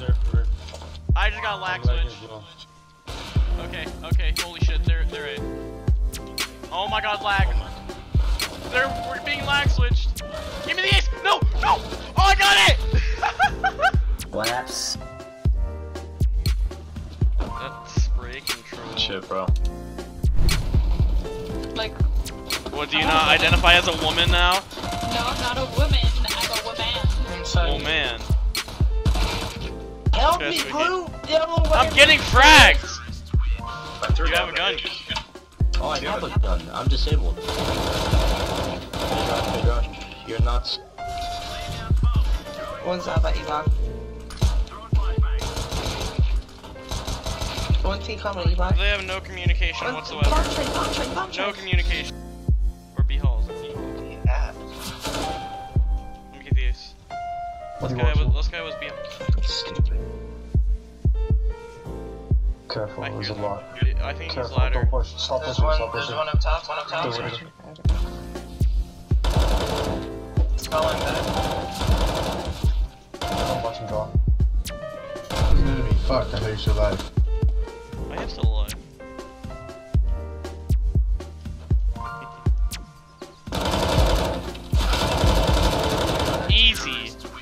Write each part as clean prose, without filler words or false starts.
I just got lag switch. Okay, okay, holy shit, they're in. Oh my god, lag. We're being lag switched. Give me the ace! No! No! Oh, I got it! Laps. That's spray control. Shit, bro. Like, What, do you not identify as a woman now? no, I'm not a woman. I'm a woman. Oh man. Help Yes, me, we Blue! I'm getting fragged! You have a gun. Oh, I have a gun. I'm disabled. Hey Josh, you're nuts. One's up at you, back. One team coming at you, back. They have no communication whatsoever. Bomb train. No communication. Or B halls. Let me get the ace. This guy was B. Stupid. Careful, there's a lot. I think he's Careful, ladder. don't push. Stop pushing, stop There's pushing. one up top, Skull in there. Don't watch him draw. He's an enemy. Fuck, I hate your life. I am still alive. Easy.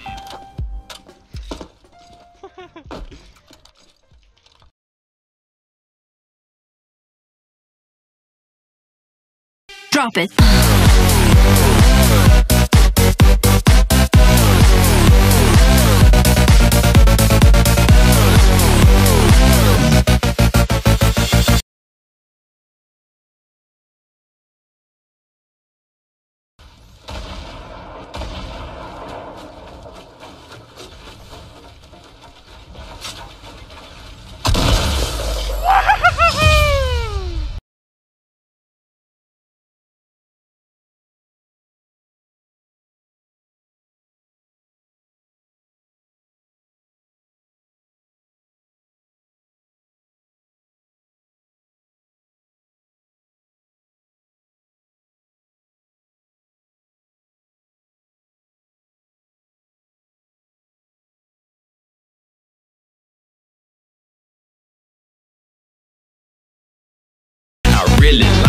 Drop it. Really